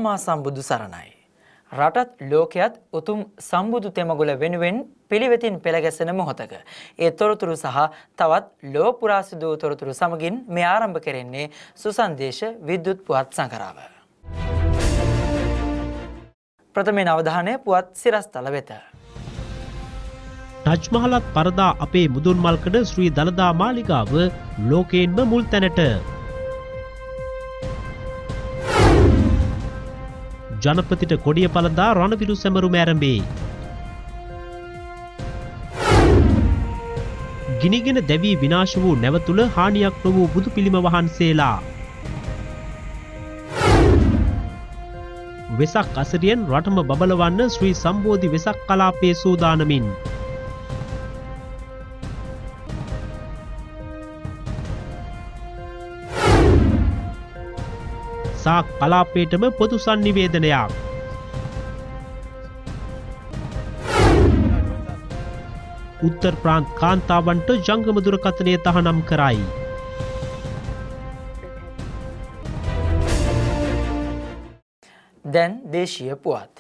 සම්මා සම්බුදු සරණයි. රටත් ලෝකයත් උතුම් සම්බුදු තෙමගුල වෙනුවෙන් පිළිවෙතින් පෙළගැසෙන මොහොතක ඒ තොරතුරු සහ තවත් ලෝ පුරා සිදු වූ තොරතුරු සමගින් මේ ආරම්භ කෙරෙන්නේ සුසන්දේශ විද්‍යුත් පුවත් සංකරාව. ප්‍රථමයෙන් අවධානය පුවත් සිරස්තල වෙත. ටච් මහලත් පරදා අපේ මුදුන් මල්කඩ ශ්‍රී දළදා මාලිගාව ලෝකයෙන්ම මුල් තැනට. ජනපතිට කොඩිය පළදා රණවිරු සැමරුම ආරම්භේ. ගිනිගෙන දැවී විනාශ වූ නැවතුල හානියක් නො වූ බුදු පිළිම වහන්සේලා. වෙසක් අසරියෙන් රටම බබලවන්න ශ්‍රී සම්බෝධි වෙසක් කලාපයේ සූදානමින්. සාක් කලාපයටම පොදු සංනිවේදනයක්. උත්තර ප්‍රාන්ත කාන්තාවන්ට ජංගම දුරකථනය තහනම් කරයි. දැන් දේශීය පුවත්.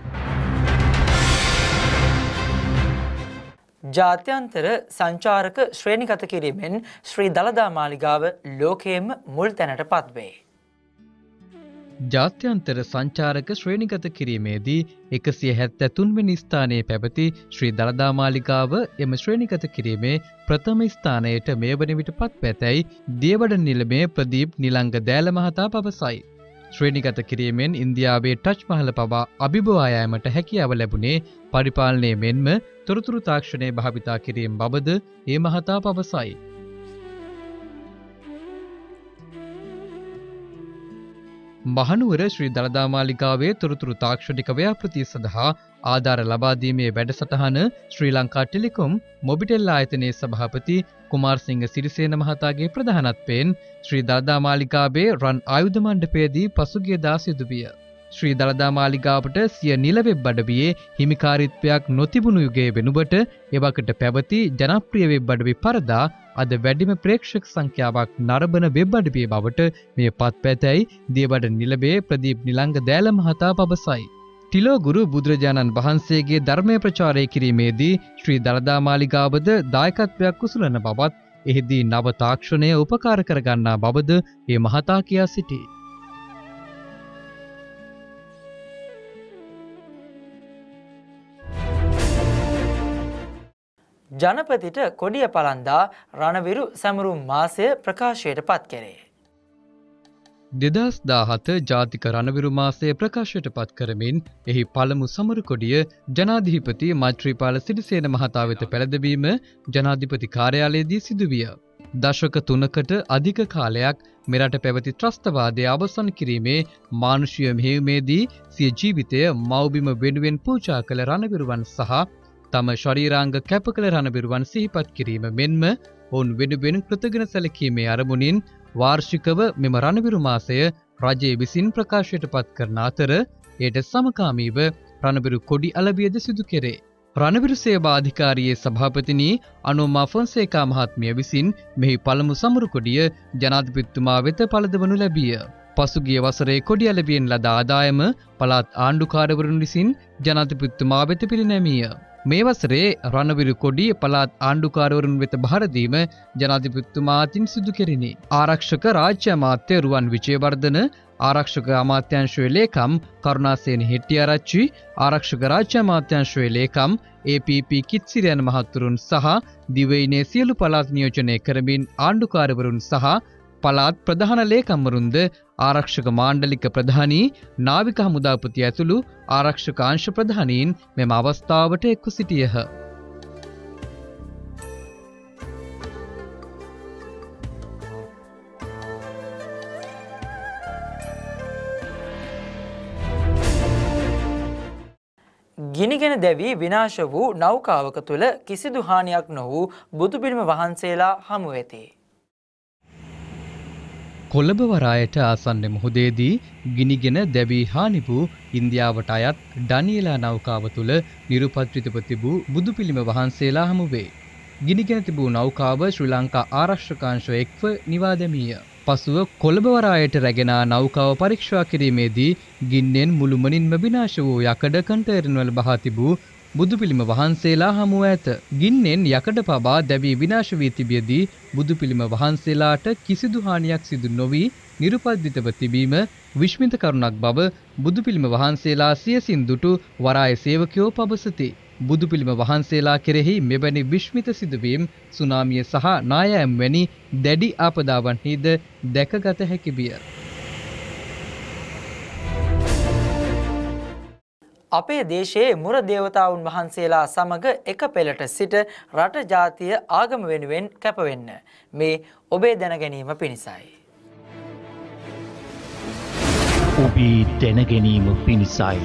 ජාත්‍යන්තර සංචාරක ශ්‍රේණිගත කිරීමෙන් ශ්‍රී දළදා මාලිගාව ලෝකයේම මුල් තැනට පත්වේ. ජාත්‍යන්තර සංචාරක ශ්‍රේණිගත කිරීමේදී 173 වෙනි ස්ථානයේ පැවති ශ්‍රී දළදා මාලිගාව එම ශ්‍රේණිගත කිරීමේ ප්‍රථම ස්ථානයට මේ වන විට පත් පැතැයි දියවඩන නිලමේ ප්‍රදීප් නිලංග දෑල මහතා පවසයි. ශ්‍රේණිගත කිරීමෙන් ඉන්දියාවේ ටච් මහල පවා අභිබවා යාමට හැකියාව ලැබුණේ පරිපාලනයේ මෙන්ම තොරතුරු තාක්ෂණය භාවිතා කිරීම බවද ඒ මහතා පවසයි. මහනුවර ශ්‍රී දළදා මාලිගාවේ තොරතුරු තාක්ෂණික ව්‍යාපෘතිය සඳහා ආධාර ලබා දීමේ වැඩසටහන ශ්‍රී ලංකා ටෙලිකොම් මොබිටෙල් ආයතනයේ සභාපති කුමාරසිංහ සිරිසේන මහතාගේ ප්‍රධානත්වයෙන් ශ්‍රී දළදා මාලිගාවේ රන් ආයුධ මණ්ඩපයේදී පසුගියදා සිදු විය. ශ්‍රී දළදා මාලිගාවට සිය නිල වෙබ් අඩවියේ හිමිකාරීත්වයක් නොතිබුණු යුගයේ වෙනුවට එවකට පැවති ජනප්‍රිය වෙබ් අඩවි පරදා අද වැඩිම ප්‍රේක්ෂක සංඛ්‍යාවක් නරඹන වෙබ් අඩවිය බවට මේ පත් පැතැයි දියබඩ නිලමේ ප්‍රදීප් නිලංග දෑල මහතා පවසයි. ටිලෝ ගුරු බුදුරජාණන් වහන්සේගේ ධර්මය ප්‍රචාරය කිරීමේදී ශ්‍රී දළදා මාලිගාවද දායකත්වයක් උසුලන බවත් එහිදී නව තාක්ෂණය උපකාර කරගන්නා බවද ඒ මහතා කියා සිටී. ජනපතිට කොඩිය පළන්දා රණවිරු සැමරුම් මාසය ප්‍රකාශයට පත් කෙරේ. 2017 ජාතික රණවිරු මාසය ප්‍රකාශයට පත් කරමින් එහි පළමු සමරු කොඩිය ජනාධිපති මෛත්‍රීපාල සිරිසේන මහතා වෙත පැළඳවීම ජනාධිපති කාර්යාලයේදී සිදුවිය. දශක 3කට අධික කාලයක් මෙරට පැවති ත්‍රස්තවාදය අවසන් කිරීමේ මානුෂීය මෙහෙයුමේදී සිය ජීවිතය මව්බිම වෙනුවෙන් පූජා කළ රණවිරුවන් සහ තම ශරීරාංග කැප කළ රණවිරුවන් සිහිපත් කිරීම මෙන්ම ඔවුන් වෙනුවෙන් කෘතඥ සැලකීමේ අරමුණින් වාර්ෂිකව මෙම රණවිරු මාසය රජය විසින් ප්‍රකාශයට පත් කරන අතර එයට සමකාමීව රණවිරු කොඩි අලවියද සිදු කෙරේ. රණවිරු සේවා අධිකාරියේ සභාපතිනි අනෝමා ෆොන්සේකා මහත්මිය විසින් මෙහි පළමු සමරු කොඩිය ජනාධිපතිතුමා වෙත පළදවනු ලැබිය. පසුගිය වසරේ කොඩි අලවියෙන් ලද ආදායම පළාත් ආණ්ඩුකාරවරුන් විසින් ජනාධිපතිතුමා වෙත පිරිනැමිය. මේ වසරේ රණවිරු කොඩි පළාත් ආණ්ඩුකාරවරුන් වෙත බහර දීම ජනාධිපතිතුමා අතින් සිදු කෙරිණි. ආරක්ෂක රාජ්‍ය අමාත්‍ය රුවන් විජේවර්ධන, ආරක්ෂක අමාත්‍යාංශයේ ලේකම් කරුණාසේන හෙට්ටිආරච්චි, ආරක්ෂක රාජ්‍ය අමාත්‍යාංශයේ ලේකම් APP කිත්සිරයන් මහතුරුන් සහ දිවයිනේ සියලු පළාත් නියෝජනය කරමින් ආණ්ඩුකාරවරුන් සහ පළාත් ප්‍රධාන ලේකම්වරුන්ද ආරක්ෂක මාණ්ඩලික ප්‍රධානී නාවික හමුදාපති ඇතුළු ආරක්ෂක අංශ ප්‍රධානීන් මෙම අවස්ථාවට එක්ව සිටියහ. ගිනිගෙන දැවී විනාශ වූ නෞකාවක තුළ කිසිදු හානියක් නො වූ බුදුපිළිම වහන්සේලා හමු වෙති. කොළඹ වරායට ආසන්න මුහුදේදී ගිනිගෙන දැවී හානි වූ ඉන්දියාවට අයත් ඩනියලා නෞකාව තුළ නිරුපද්‍රිතව තිබූ බුදුපිළිම වහන්සේලා හමු වේ. ගිනිගෙන තිබූ නෞකාව ශ්‍රී ලංකා ආරක්ෂක අංශ එක්ව නිවා දැමීය. පසුව කොළඹ වරායට රැගෙන නෞකාව පරීක්ෂා කිරීමේදී ගින්නෙන් මුළුමනින්ම විනාශ වූ යකඩ කන්ටේනර්වල බහා තිබූ බුදු පිළිම වහන්සේලා හමු ඇත. ගින්නෙන් යකඩ පබා දැවී විනාශ වී තිබියදී බුදු පිළිම වහන්සේලාට කිසිදු හානියක් සිදු නොවි නිරුපද්දිතව තිබීම විශ්මිත කරුණක් බව බුදු පිළිම වහන්සේලා සියසින් දුටු වරාය සේවකයෝ පවසති. බුදු පිළිම වහන්සේලා කෙරෙහි මෙවැනි විශ්මිත සිදුවීම් සුනාමිය සහ නායෑම් වැනි දැඩි ආපදාවන්හිද දැකගත හැකි විය. අපේ දේශයේ මුර දේවතාවුන් වහන්සේලා සමග එක පෙළට සිට රට ජාතිය ආගම වෙනුවෙන් කැපවෙන්න. මේ ඔබේ දැනගැනීම පිණිසයි. ඔබේ දැනගැනීම පිණිසයි.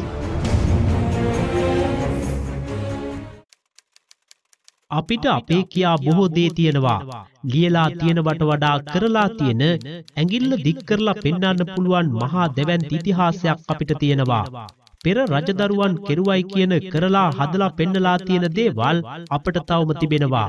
අපිට අපේ කියා බොහෝ දේ තියෙනවා. ලියලා තියෙනවට වඩා කරලා තියෙන ඇඟිල්ල දික් කරලා පෙන්වන්න පුළුවන් මහා දැවැන්ත ඉතිහාසයක් අපිට තියෙනවා. පෙර රජදරුවන් කෙරුවයි කියන කරලා හදලා පෙන්නලා තියෙන දේවල් අපට තවම තිබෙනවා.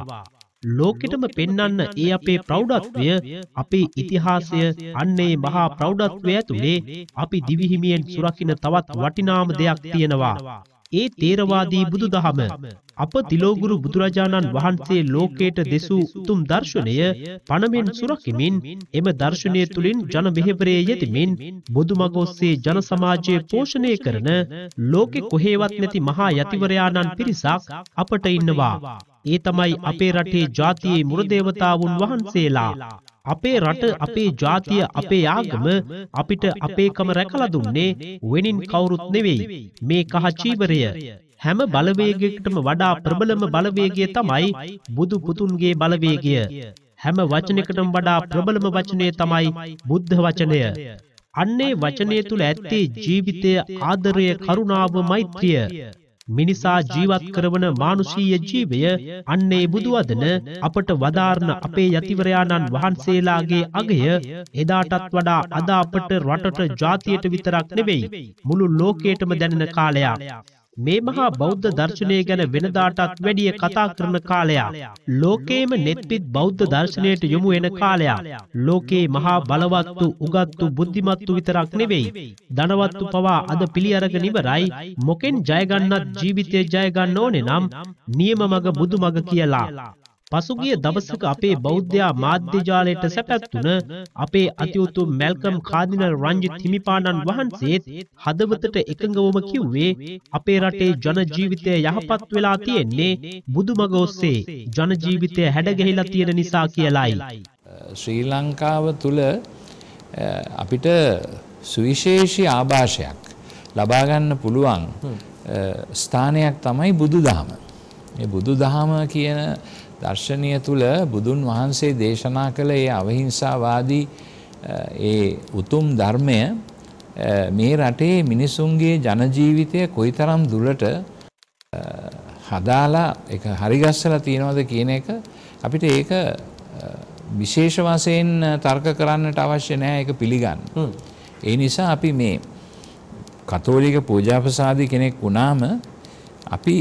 ලෝකෙටම පෙන්වන්න ඒ අපේ ප්‍රෞಢත්වය, අපේ ඉතිහාසය, අන්නේ මහා ප්‍රෞಢත්වය ඇතුලේ අපි දිවිහිමියෙන් සුරකින්න තවත් වටිනාම දෙයක් තියෙනවා. ඒ තේරවාදී බුදුදහම. අප තිලෝගුරු බුදුරජාණන් වහන්සේ ලෝකයට දෙසූ උතුම් දර්ශනය පණමෙන් සුරකිමින් එම දර්ශනය තුළින් ජන මෙහෙවරේ යෙදෙමින් බුදුමග ඔස්සේ ජන සමාජය පෝෂණය කරන ලෝකෙ කොහේවත් නැති මහා යතිවරයාණන් පිරිසක් අපට ඉන්නවා. ඒ තමයි අපේ රටේ ජාතියේ මුරදේවතාවුන් වහන්සේලා. අපේ රට, අපේ ජාතිය, අපේ ආගම අපිට අපේකම රැකලා දුන්නේ වෙනින් කවුරුත් නෙවෙයි. මේ කහ චීවරය. හැම බලවේගයකටම වඩා ප්‍රබලම බලවේගය තමයි බුදු පුතුන්ගේ බලවේගය. හැම වචනයකටම වඩා ප්‍රබලම වචනය තමයි බුද්ධ වචනය. අන්නේ වචනය තුල ඇත්තේ ජීවිතය, ආදරය, කරුණාව, මෛත්‍රිය. මිනිසා ජීවත් කරවන මානුෂීය ජීවය අන්නේ බුදු වදන අපට වදාරන අපේ යතිවරයාණන් වහන්සේලාගේ අගය එදාටත් වඩා අද අපට රටට ජාතියට විතරක් නෙවෙයි මුළු ලෝකයටම දැනෙන කාලයක්. මේ මහා බෞද්ධ දර්ශනය ගැන වෙනදාටත් වැඩිය කතා කරන කාලයක්. ලෝකේම නෙත්පිත් බෞද්ධ දර්ශනයට යොමු වෙන කාලයක්. ලෝකේ මහා බලවත්තු, උගත්තු, බුද්ධිමත්තු විතරක් නෙවෙයි ධනවත්තු පවා අද පිළි අරගෙන ඉවරයි. මොකෙන් ජය ගන්නත් ජීවිතේ ජය ගන්න ඕනේ නම් නියම මඟ බුදු මඟ කියලා. පසුගිය දවසක අපේ බෞද්ධයා මාධ්‍ය ජාලයට සැපැත්තුන අපේ අතිඋතුම් මැල්කම් කාදිනල් රංජිත් හිමිපාණන් වහන්සේත් හදවතට එකඟවම කිව්වේ අපේ රටේ ජන ජීවිතය යහපත් වෙලා තියෙන්නේ බුදුමග ඔස්සේ, ජන ජීවිතය හැඩගැහිලා තියෙන නිසා කියලායි. ශ්‍රී ලංකාව තුල අපිට සුවිශේෂී ආభాෂයක් ලබා ගන්න පුළුවන් ස්ථානයක් තමයි බුදුදහම. මේ බුදුදහම කියන දර්ශනීය තුල බුදුන් වහන්සේ දේශනා කළ ඒ අවිහිංසාවාදී ඒ උතුම් ධර්මය මේ රටේ මිනිසුන්ගේ ජන ජීවිතය කොයිතරම් දුරට හදාලා ඒක හරිගස්සලා තියනවද කියන එක අපිට ඒක විශේෂ වශයෙන් තර්ක කරන්නට අවශ්‍ය නැහැ, ඒක පිළිගන්න. ඒ නිසා අපි මේ කතෝලික පූජාපසාදී කෙනෙක් වුණාම අපි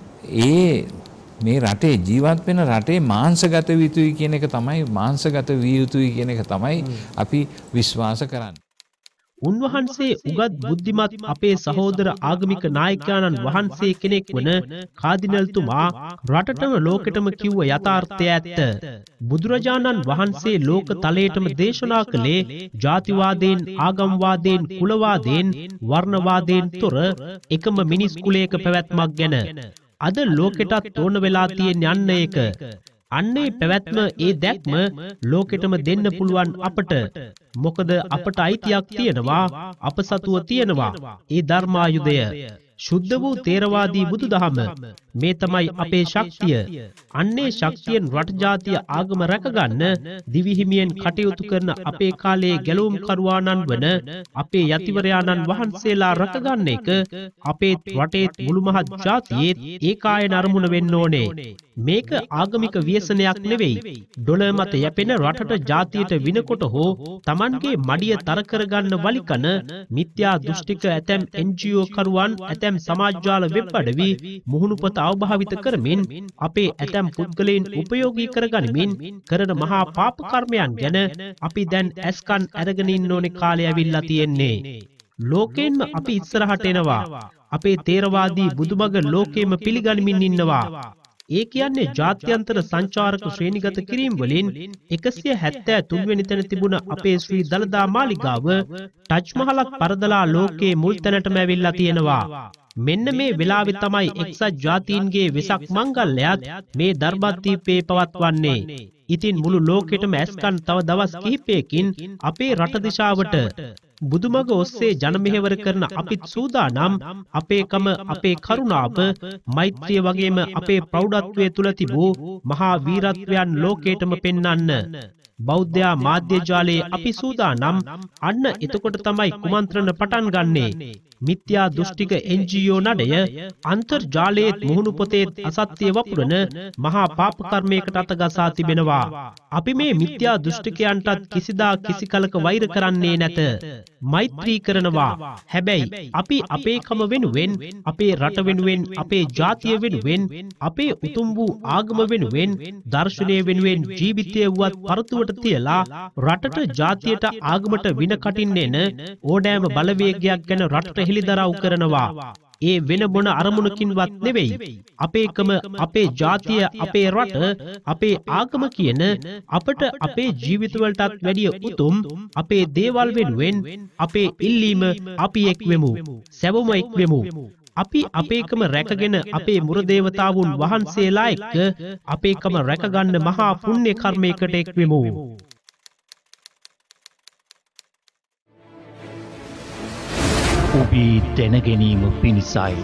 මේ රටේ ජීවත් වෙන රටේ මාංශගත විය යුතුයි කියන එක තමයි, මාංශගත විය යුතුයි කියන එක තමයි අපි විශ්වාස කරන්නේ. උන්වහන්සේ උගත් බුද්ධිමත් අපේ සහෝදර ආගමික නායකයන්න් වහන්සේ කෙනෙක් වන කාදිනල්තුමා රටටම ලෝකෙටම කිව්ව යථාර්ථය ඇත්ත. බුදුරජාණන් වහන්සේ ලෝක තලයටම දේශනා කළේ ජාතිවාදයෙන්, ආගම්වාදයෙන්, කුලවාදයෙන්, වර්ණවාදයෙන් තොර එකම මිනිස් කුලයක පැවැත්මක් ගැන. අද ලෝකෙටත් ඕන වෙලා තියෙන යන්න ඒක. අන්නේ පැවැත්ම, ඒ දැක්ම ලෝකෙටම දෙන්න පුළුවන් අපට. මොකද අපට අයිතියක් තියෙනවා, අප සතුව තියෙනවා ඒ ධර්මායුධය. ශුද්ධ වූ තේරවාදී බුදුදහම. මේ තමයි අපේ ශක්තිය. අන්නේ ශක්තියෙන් රට ජාතිය ආගම රැකගන්න දිවිහිමියෙන් කටයුතු කරන අපේ කාලයේ ගැලවුම් කරුවාණන් වන අපේ යතිවරයාණන් වහන්සේලා රැකගන්න එක අපේ රටේ මුළු මහත් ජාතියේත් ඒකායන අරමුණ වෙන්න ඕනේ. මේක ආගමික ව්‍යසනයක් නෙවෙයි. ඩොලර් මත යැපෙන රටට ජාතියට විනකොට හෝ Tamanගේ මඩිය තර කරගන්න වලිකන මිත්‍යා දෘෂ්ටික ඇතැම් NGO කරුවන්, ඇතැම් ඇතැම් සමාජ්ජාල වෙබ් අඩවි මුහුණුපත අවභාවිත කරමින් අපේ ඇතැම් පුද්ගලයන් උපයෝගී කරගනිමින් කරන මහා පාප කර්මයන් ගැන අපි දැන් ඇස්කන් අරගෙන ඉන්න ඕනේ කාලය ඇවිල්ලා තියෙන්නේ. ලෝකයෙන්ම අපි ඉස්සරහට එනවා. අපේ තේරවාදී බුදුමග ලෝකෙම පිළිගනිමින් ඉන්නවා. ඒ කියන්නේ ජාත්‍යන්තර සංචාරක ශ්‍රේණිගත කිරීම වලින් 173 වෙනි තැන තිබුණ අපේ ශ්‍රී දළදා මාලිගාව ටච් මහලක් පරදලා ලෝකයේ මුල් තැනටම ඇවිල්ලා තියෙනවා. මෙන්න මේ වෙලාවේ තමයි එක්සත් ජාතීන්ගේ වෙසක් මංගල්‍යයත් මේ දර්බත්දීපේ පවත්වන්නේ. ඉතින් මුළු ලෝකෙටම ඇස්කන් තව දවස් කිහිපයකින් අපේ රට දිශාවට බුදුමග ඔස්සේ ජනමෙහෙවර කරන අපිත් සූදානම් අපේකම අපේ කරුණාව මෛත්‍රිය වගේම අපේ ප්‍රෞಢත්වයේ තුල තිබූ මහා වීරත්වයන් ලෝකයටම පෙන්වන්න. බෞද්ධ මාධ්‍ය ජාලයේ අපි සූදානම්. අන්න එතකොට තමයි කුමන්ත්‍රණ පටන් ගන්නේ. මිත්‍යා දෘෂ්ටික NGO නඩය අන්තර්ජාලයේ මුහුණු පොතේ අසත්‍ය වපුරන මහා පාප කර්මයකට අතගසා තිබෙනවා. අපි මේ මිත්‍යා දෘෂ්ටිකයන්ටත් කිසිදා කිසි කලක වෛර කරන්නේ නැත. මෛත්‍රී කරනවා. හැබැයි අපි අපේකම වෙනුවෙන්, අපේ රට වෙනුවෙන්, අපේ ජාතිය වෙනුවෙන්, අපේ උතුම් වූ ආගම වෙනුවෙන්, දර්ශනය වෙනුවෙන් ජීවිතය වුවත් පරතුවට තියලා රටට, ජාතියට, ආගමට වින කටින්න එන ඕනෑම බලවේගයක් ගැන රටට හෙළිදරව් කරනවා. ඒ වෙන මොන අරමුණකින්වත් නෙවෙයි. අපේකම, අපේ ජාතිය, අපේ රට, අපේ ආගම කියන අපට අපේ ජීවිතවලටත් වැඩිය උතුම් අපේ දේවල් වෙනුවෙන් අපේ ඉල්ලීම අපි එක් වෙමු. සැවොම එක් වෙමු. අපි අපේකම රැකගෙන අපේ මුරදේවතාවුන් වහන්සේලා එක්ක අපේකම රැකගන්න මහා පුණ්‍ය කර්මයකට එක් වෙමු. ඔබේ දැනගැනීම පිණිසයි.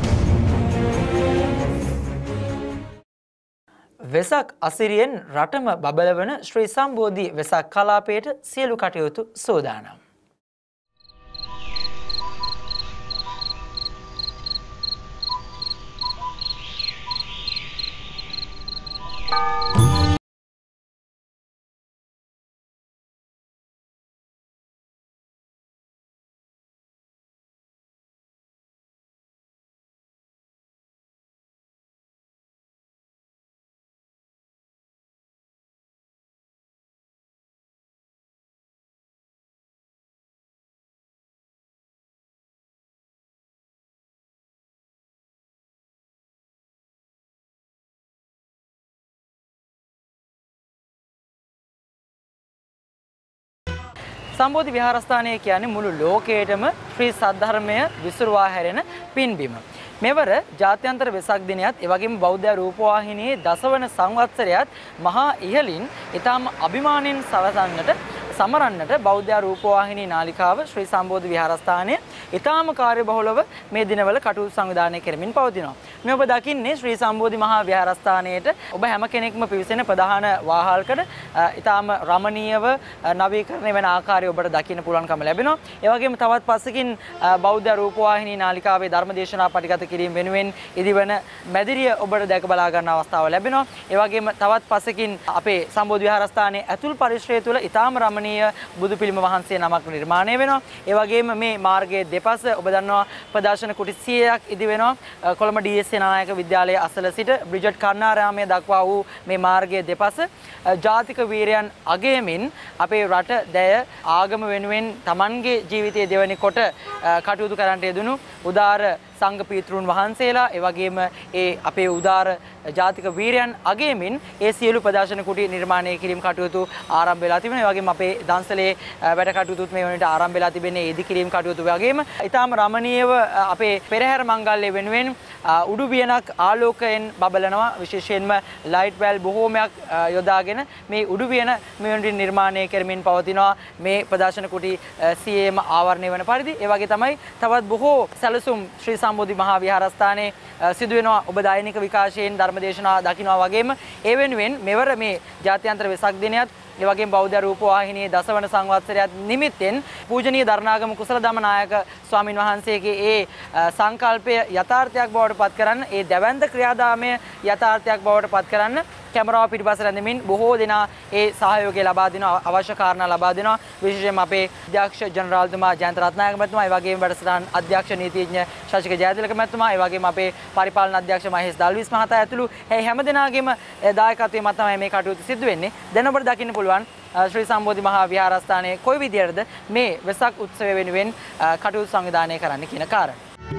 වෙසක් අසිරියෙන් රටම බබලවන ශ්‍රී සම්බෝධි වෙසක් කලාපයට සියලු කටයුතු සූදානම්. සම්බෝධි විහාරස්ථානය කියන්නේ මුළු ලෝකයටම ශ්‍රී සද්ධර්මය විසුරුවා හැරෙන පින්බිම. මෙවර ජාත්‍යන්තර වෙසක් දිනයත් එවැගේම බෞද්ධ රූපවාහිනියේ දසවන සංවත්සරයත් මහා ඉහළින් ඊටම අභිමාණයෙන් සමරන්නට බෞද්ධ රූපවාහිනී නාලිකාව ශ්‍රී සම්බෝධි විහාරස්ථානයේ ඊටම කාර්යබහුලව මේ දිනවල කටයුතු සංවිධානය කරමින් පවතිනවා. මේ ඔබ දකින්නේ ශ්‍රී සම්බෝධි මහා විහාරස්ථානයේට ඔබ හැම කෙනෙක්ම පිවිසෙන ප්‍රධාන වාහල්කඩ ඊටම රමණීයව නවීකරණය වෙන ආකාරය ඔබට දකින්න පුළුවන්කම ලැබෙනවා. ඒ වගේම තවත් පස්සකින් බෞද්ධ රූපවාහිනී නාලිකාවේ ධර්මදේශනා පටිගත කිරීම වෙනුවෙන් ඉදිවන මැදිරිය ඔබට දැක බලා ගන්න අවස්ථාව ලැබෙනවා. ඒ වගේම තවත් පස්සකින් අපේ සම්බෝධි විහාරස්ථානයේ ඇතුල් පරිශ්‍රය තුළ ඊටම රමණීය බුදු පිළිම වහන්සේ නමක් නිර්මාණය වෙනවා. ඒ වගේම මේ මාර්ගයේ දෙපස ඔබ දන්නවා ප්‍රදර්ශන කුටි 100ක් ඉදි වෙනවා. කොළඹ DSC නායක විද්‍යාලයේ අසල සිට බ්‍රිජට් කර්ණාරාමයේ දක්වා වූ මේ මාර්ගයේ දෙපස ජාතික වීරයන් අගයමින් අපේ රට දැය ආගම වෙනුවෙන් Tamanගේ ජීවිතයේ දෙවැනි කොට කටයුතු කරන්නට යෙදුණු උදාර සංඝ පීතෘන් වහන්සේලා ඒ වගේම ඒ අපේ උදාර ජාතික වීරයන් අගයමින් ඒ සියලු ප්‍රදර්ශන කුටි නිර්මාණය කිරීම කටයුතු ආරම්භ වෙලා තිබෙනවා. ඒ වගේම අපේ දන්සලේ වැඩ කටයුතුත් මේ වනට ආරම්භ වෙලා තිබෙන්නේ ඉදි කිරීම කටයුතු වගේම ඊටාම රමණීයව අපේ පෙරහැර මංගල්‍ය වෙනුවෙන් උඩු වියනක් ආලෝකයෙන් බබලනවා. විශේෂයෙන්ම ලයිට් වැල් බොහෝමයක් යොදාගෙන මේ උඩු වියන මේ වනට නිර්මාණය කරමින් පවතිනවා. මේ ප්‍රදර්ශන කුටි සියයේම ආවරණය වන පරිදි ඒ වගේ තමයි තවත් බොහෝ සැලසුම් ශ්‍රී සම්බෝධි මහා විහාරස්ථානයේ සිදු වෙනවා. ඔබ දෛනික විකාශයෙන් ධර්මදේශනා දකිනවා වගේම ඒ වෙනුවෙන් මෙවර මේ ජාත්‍යන්තර වෙසක් දිනයත් ඒ වගේම බෞද්ධ රූපවාහිනියේ දසවන සංවත්සරයත් නිමිත්තෙන් පූජනීය දරණාගම කුසල ධම්මනායක ස්වාමින් වහන්සේගේ ඒ සංකල්පය යථාර්ථයක් බවට පත් කරන්න, ඒ දැවැන්ත ක්‍රියාදාමය යථාර්ථයක් බවට පත් කරන්න කැමරාව පිටිපස්ස රැඳෙමින් බොහෝ දෙනා ඒ සහයෝගය ලබා දෙනවා, අවශ්‍ය කාරණා ලබා දෙනවා. විශේෂයෙන්ම අපේ අධ්‍යක්ෂ ජනරාල්තුමා ජයන්ත රත්නායක මහත්මයා, ඒ වගේම වැඩසටහන් අධ්‍යක්ෂ නීතිඥ ශශික ජයතිලක මහත්මයා, ඒ වගේම අපේ පරිපාලන අධ්‍යක්ෂ මහේෂ් දල්විස් මහතා ඇතුළු හැම දෙනාගේම දායකත්වයෙන් තමයි මේ කටයුතු සිදු වෙන්නේ. දැන් ඔබට දකින්න පුළුවන් ශ්‍රී සම්බෝධි මහා විහාරස්ථානයේ කොයි විදියටද මේ වෙසක් උත්සවය වෙනුවෙන් කටයුතු සංවිධානය කරන්න කියන කාරණා.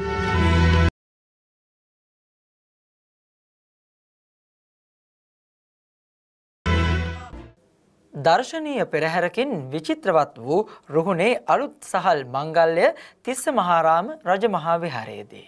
දර්ශනීය පෙරහැරකින් විචිත්‍රවත් වූ රුහුණේ අලුත් සහල් මංගල්‍ය තිස්ස මහාරාම රජමහා විහාරයේදී.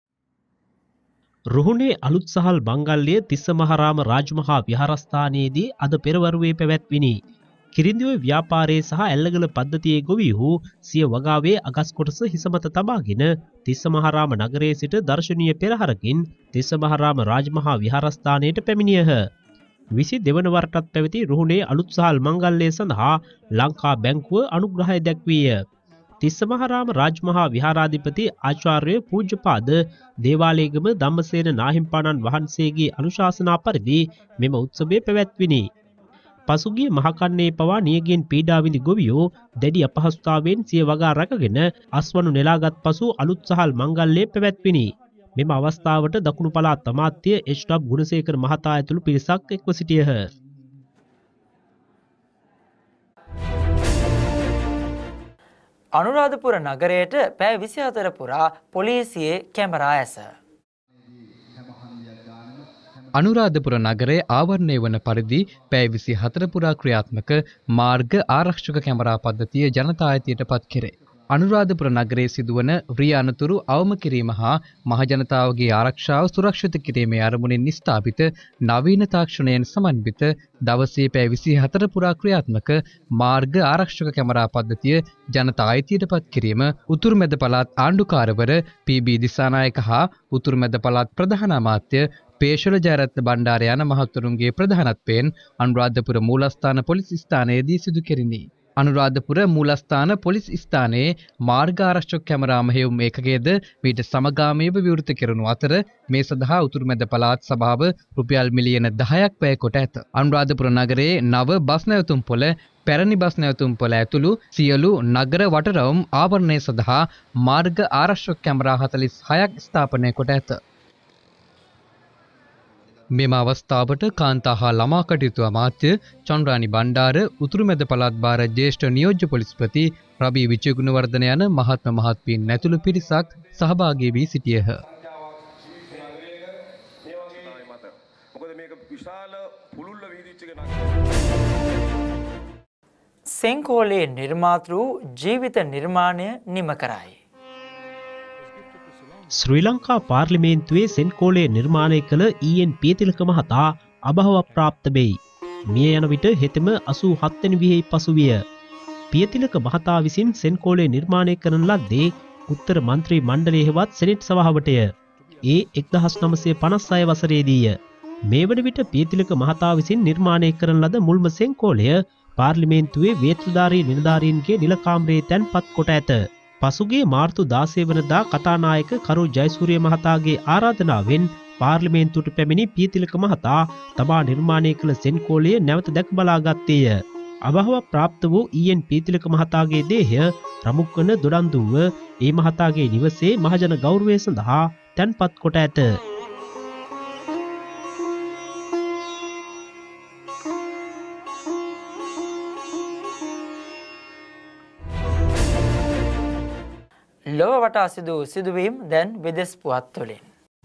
රුහුණේ අලුත් සහල් මංගල්‍ය තිස්ස මහාරාම රාජමහා විහාරස්ථානයේදී අද පෙරවරුවේ පැවැත්විනි. කිරිඳිඔය ව්‍යාපාරයේ සහ ඇල්ලගල පද්ධතියේ ගොවීහු සිය වගාවේ අගස් කොටස හිසමත තබාගෙන තිස්ස මහාරාම නගරයේ සිට දර්ශනීය පෙරහරකින් තිස්ස මහාරාම රාජමහා විහාරස්ථානයට පැමිණියහ. 22 වන වරටත් පැවති රුහුණේ අලුත් සහල් මංගල්‍යය සඳහා ලංකා බැංකුව අනුග්‍රහය දැක්වීය. තිස්ස මහාරාම රාජමහා විහාරාධිපති ආචාර්ය පූජ්‍යපාද දේවාලයේගම ධම්මසේන නාහිම්පාණන් වහන්සේගේ අනුශාසනා පරිදි මෙම උත්සවය පැවැත්විනි. පසුගිය මහකන්නේ පවා නියගින් පීඩා විඳි ගොවියෝ දැඩි අපහසුතාවයෙන් සිය වගා රැකගෙන අස්වනු නෙලාගත් පසු අලුත් සහල් මංගල්‍යය පැවැත්විනි. මෙම අවස්ථාවට දකුණු පළාත් අමාත්‍ය එච්.ඩබ් ගුණසේකර මහතා ඇතුළු පිරිසක් එක්ව සිටියහ. අනුරාධපුර නගරයට පැය 24 පුරා පොලිසියේ කැමරා ඇස. අනුරාධපුර නගරයේ ආවරණය වන පරිදි පැය 24 පුරා ක්‍රියාත්මක මාර්ග ආරක්ෂක කැමරා පද්ධතිය ජනතා අයිතියට පත් කෙරේ. අනුරාධපුර නගරයේ සිදුවන රිය අනතුරු අවම කිරීම හා මහජනතාවගේ ආරක්ෂාව සුරක්ෂිත කිරීමේ අරමුණින් ස්ථාපිත නවීන තාක්ෂණයෙන් සමන්විත දවසේ පැය 24 පුරා ක්‍රියාත්මක මාර්ග ආරක්ෂක කැමරා පද්ධතිය ජනතා අයිතියට පත් කිරීම උතුරු මැද පළාත් ආණ්ඩුකාරවර පී.බී. දිසානායක හා උතුරු මැද පළාත් ප්‍රධාන අමාත්‍ය පේෂල ජයරත්න බණ්ඩාර යන මහතුරුන්ගේ ප්‍රධානත්වයෙන් අනුරාධපුර මූලස්ථාන පොලිස් ස්ථානයේදී සිදු කෙරිණි. අනුරාධපුර මූලස්ථාන පොලිස් ස්ථානයේ මාර්ග ආරක්ෂක කැමරා මෙහෙයුම් ඒකකයේද මීට සමගාමීව විවෘත කෙරෙනු අතර මේ සඳහා උතුරු මැද පළාත් සභාව රුපියල් මිලියන 10ක් වැය කොට ඇත. අනුරාධපුර නගරයේ නව බස් නැවතුම් පොළ, පැරණි බස් නැවතුම් පොළ ඇතුළු සියලු නගර වටරවුම් ආවරණය සඳහා මාර්ග ආරක්ෂක කැමරා 46ක් ස්ථාපනය කොට ඇත. මෙම අවස්ථාවට කාන්තා හා ළමා කටයුතු අමාත්‍ය චන්ද්‍රානි බණ්ඩාර, උතුරු මැද පළාත් භාර ජ්‍යෙෂ්ඨ නියෝජ්‍ය පොලිස්පති රබී විජයගුණවර්ධන යන මහත්ම මහත්මීන් ඇතුළු පිරිසක් සහභාගී වී සිටියහ. සෙන්කෝලේ නිර්මාතෘ ජීවිත නිර්මාණය නිම කරයි. ශ්‍රී ලංකා පාර්ලිමේන්තුවේ සෙන්කෝලේ නිර්මාණය කළ ඊ.එන්. පියතිලක මහතා අභාව ප්‍රාප්ත වෙයි. මිය යන විට හෙතෙම 87 වෙනි වියෙහි පසුවිය. පියතිලක මහතා විසින් සෙන්කෝලේ නිර්මාණය කරන ලද්දේ උත්තර මන්ත්‍රී මණ්ඩලය හෙවත් සෙනෙට් සභාවටය. ඒ 1956 වසරේදීය. මේ වන විට පියතිලක මහතා විසින් නිර්මාණය කරන ලද මුල්ම සෙන්කෝලය පාර්ලිමේන්තුවේ වේත්‍රධාරී නිලධාරීන්ගේ නිල කාමරයේ තැන්පත් කොට ඇත. පසුගිය මාර්තු 16 වනදා කතානායක කරු ජයසූරිය මහතාගේ ආරාධනාවෙන් පාර්ලිමේන්තුවට පැමිණි පියතිලක මහතා තමා නිර්මාණය කළ සෙන්කෝලය නැවත දැක බලා ගත්තේය. අභාව ප්‍රාප්ත වූ ඊ.එන්. පියතිලක මහතාගේ දේහය රමුක්වන දොඩන්දුව ඒ මහතාගේ නිවසේ මහජන ගෞරවය සඳහා තැන්පත් කොට ඇත. ලොව වටා සිදුවීම් දැන් විදෙස් පුවත් තුළින්.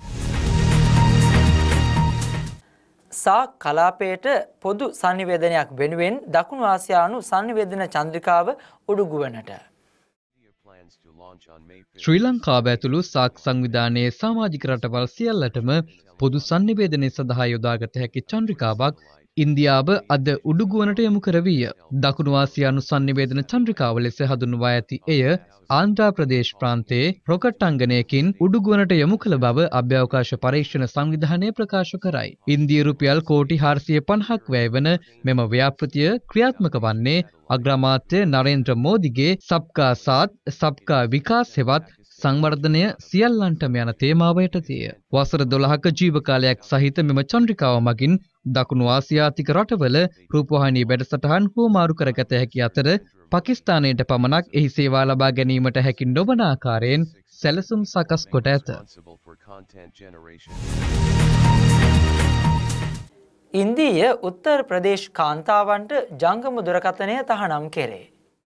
සාක් කලාපයට පොදු සංනිවේදනයක් වෙනුවෙන් දකුණු ආසියානු සංනිවේදන චන්ද්‍රිකාව උඩුගුවනට. ශ්‍රී ලංකාව ඇතුළු සාක් සංවිධානයේ සමාජික රටවල් සියල්ලටම පොදු සංනිවේදනය සඳහා යොදාගත හැකි චන්ද්‍රිකාවක් ඉන්දියාව අද උඩුගුවනට යොමු කරවීය. දකුණු ආසියානු සංනිවේදන චන්ද්‍රිකාව ලෙස හඳුන්වා ඇති එය ආන්ධ්‍ර ප්‍රදේශ ප්‍රාන්තයේ රොකට් අංගනයකින් උඩුගුවනට යොමු කළ බව අභ්‍යවකාශ පරීක්ෂණ සංවිධානය ප්‍රකාශ කරයි. ඉන්දිය රුපියල් කෝටි 450ක් වැය වන මෙම ව්‍යාපෘතිය ක්‍රියාත්මක වන්නේ අග්‍රාමාත්‍ය නරේන්ද්‍ර මෝදිගේ සබ්කා සාත් සබ්කා විකාස් හෙවත් සංවර්ධනය සියල්ලන්ටම යන තේමාව යටතේය. වසර 12ක ජීව කාලයක් සහිත මෙම චන්ද්‍රිකාව මගින් දකුණු ආසියාතික රටවල රූපවාහිනී වැඩසටහන් හුවමාරු කරගත හැකි අතර පාකිස්තානයට පමණක් එහි සේවා ලබා ගැනීමට හැකි නොවන ආකාරයෙන් සැලසුම් සකස් කොට ඇත. ඉන්දීය උත්තර ප්‍රදේශ් කාන්තාවන්ට ජංගම දුරකථනය තහනම් කෙරේ.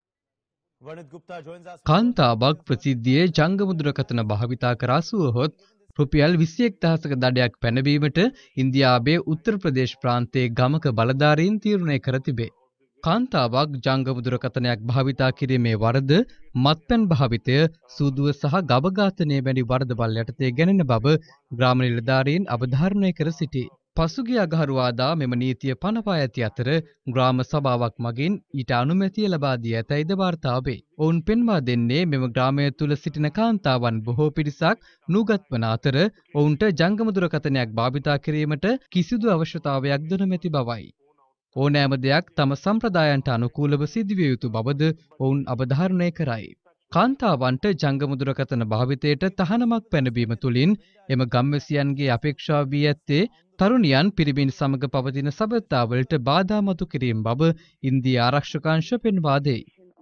කාන්තාවක් ප්‍රසිද්ධියේ ජංගම දුරකථන භාවිතා කර අසුවහොත් රුපියල් 21000ක දඩයක් පැනවීමට ඉන්දියාවේ උත්තර ප්‍රදේශ ප්‍රාන්තයේ ගමක බලධාරීන් තීරණය කර තිබේ. කාන්තාවක් ජංගම දුරකථනයක් භාවිතා කිරීමේ වරද, මත්පැන් භාවිතය, සූදුව සහ ගව ඝාතනය වැනි වරදවල් යටතේ ගැනෙන බව ග්‍රාම නිලධාරීන් අවධාරණය කර සිටී. පසුගිය අගහරුවාදා මෙම නීතිය පනවා ඇති අතර ග්‍රාම සභාවක් මගින් ඊට අනුමැතිය ලබා දී ඇතැයිද වාර්තා වේ. ඔවුන් පෙන්වා දෙන්නේ මෙම ග්‍රාමය තුල සිටින කාන්තාවන් බොහෝ පිරිසක් නුගත් වන අතර ඔවුන්ට ජංගම දුරකථනයක් භාවිතා කිරීමට කිසිදු අවශ්‍යතාවයක් නොමැති බවයි. ඕනෑම දෙයක් තම සම්ප්‍රදායන්ට අනුකූලව සිදුවිය යුතු බවද ඔවුන් අවධාරණය කරයි. කාන්තාවන්ට ජංගම දුරකථන භාවිතයට තහනමක් පැනවීම තුළින් එම ගම්වැසියන්ගේ අපේක්ෂාව වී ඇත්තේ තරුණියන් පිරිමින් සමග පවතින සබඳතාවලට බාධා මතු කිරීම බව ඉන්දියා ආරක්ෂකාංශ පෙන්වා දෙයි.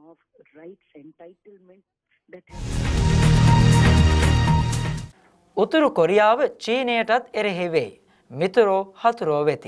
උතුරු කොරියාව චීනයටත් එරෙහි වෙයි. මිතුරෝ හතුරෝ වෙති.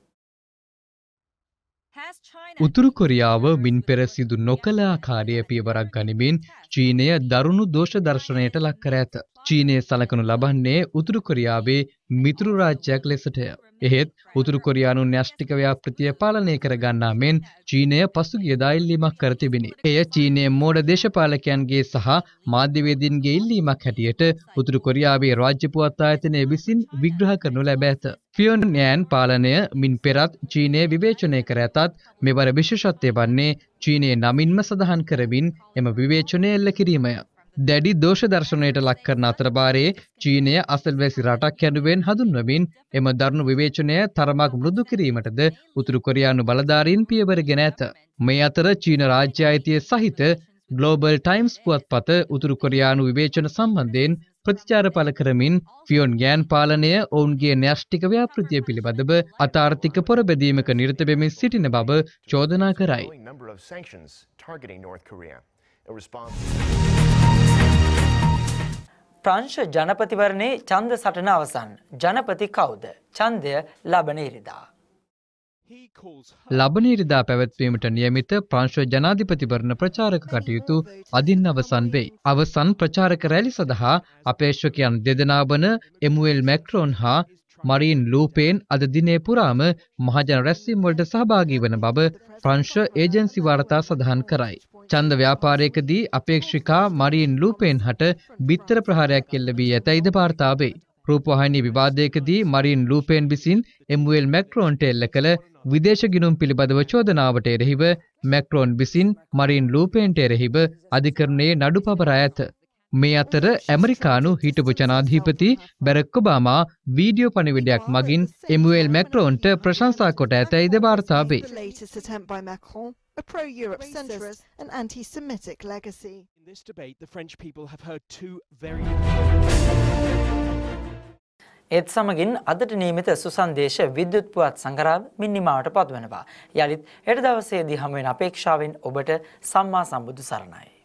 උතුරු කොරියාව මින් පෙර සිදු නොකළ ආකාරයේ පියවරක් ගනිමින් චීනය දරුණු දෝෂ දර්ශනයට ලක් කර ඇත. චීනය සලකනු ලබන්නේ උතුරු කොරියාවේ මිතුරු රාජ්‍යයක් ලෙසටය. එහෙත් උතුරු කොරියානු න්‍යෂ්ටික ව්‍යාපෘතිය පාලනය කර ගන්නා මෙන් චීනය පසුගියදා ඉල්ලීමක් කර තිබිණි. එය චීනයේ මෝඩ දේශපාලකයන්ගේ සහ මාධ්‍යවේදීන්ගේ ඉල්ලීමක් හැටියට උතුරු කොරියාවේ රාජ්‍ය පුවත් ආයතනය විසින් විග්‍රහ කරනු ලැබ ඇත. පියොන්යාන් පාලනය මින් පෙරත් චීනය විවේචනය කර ඇතත් මෙවර විශේෂත්වය වන්නේ චීනයේ නමින්ම සඳහන් කරමින් එම විවේචනය එල්ල කිරීමය. දැඩි දෝෂ දර්ශනයට ලක් කරන අතරබාරයේ චීනය අසල්වැසි රටක් යනුවෙන් හඳුන්වමින් එම දරුණු විවේචනය තරමක් මෘදු කිරීමටද උතුරු කොරියානු බලධාරීන් පියවරගෙන ඇත. මේ අතර චීන රාජ්‍ය අයිතිය සහිත ග්ලෝබල් ටයිම්ස් පුවත්පත උතුරු කොරියානු විවේචන සම්බන්ධයෙන් ප්‍රතිචාර පළ කරමින් පියොන්යාන් පාලනය ඔවුන්ගේ න්‍යෂ්ටික ව්‍යාපෘතිය පිළිබඳව අතාර්ථික පොරබැදීමක නිරත වෙමින් සිටින බව චෝදනා කරයි. ප්‍රංශ ජනපතිවරණේ ඡන්ද සටන අවසන්. ජනපති කවුද? ඡන්දය ලබන ඉරිදා. ලබන ඉරිදා පැවැත්වීමට නියමිත ප්‍රංශ ජනාධිපතිවරණ ප්‍රචාරක කටයුතු අදින් අවසන් වෙයි. අවසන් ප්‍රචාරක රැලි සඳහා අපේක්ෂකයන් දෙදෙනා වන එමුවෙල් මැක්‍රෝන් හා මරීන් ලූපේන් අද දිනේ පුරාම මහජන රැස්වීම් වලට සහභාගී වන බව ප්‍රංශ ඒජන්සි වාර්තා සඳහන් කරයි. ඡන්ද ව්‍යාපාරයකදී අපේක්ෂිකා මරීන් ලූපේන් හට බිත්තර ප්‍රහාරයක් එල්ල වී ඇතැයිද වාර්තා වේ. රූපවාහිනී විවාදයකදී මරීන් ලූපේන් විසින් එමුවෙල් මැක්‍රෝන්ට එල්ල කළ විදේශ ගිණුම් පිළිබඳව චෝදනාවට එරෙහිව මැක්‍රෝන් විසින් මරීන් ලූපේන්ට එරෙහිව අධිකරණයේ නඩු පවරා ඇත. මේ අතර ඇමරිකානු හිටපු ජනාධිපති බැරක් ඔබාමා වීඩියෝ පණිවිඩයක් මගින් එමුවෙල් මැක්‍රෝන්ට ප්‍රශංසා කොට ඇතැයිද වාර්තා වේ. A pro-Europe centrist and anti-Semitic legacy. In this debate, the French people have heard two very... ඒත් සමගින් අදට නියමිත සුසන්දේශ විද්‍යුත් පුවත් සංගරාව මින්නිමාවට පත්වනවා. යලිත් හෙට දවසේදී හමු වෙන අපේක්ෂාවෙන් ඔබට සම්මා සම්බුදු සරණයි.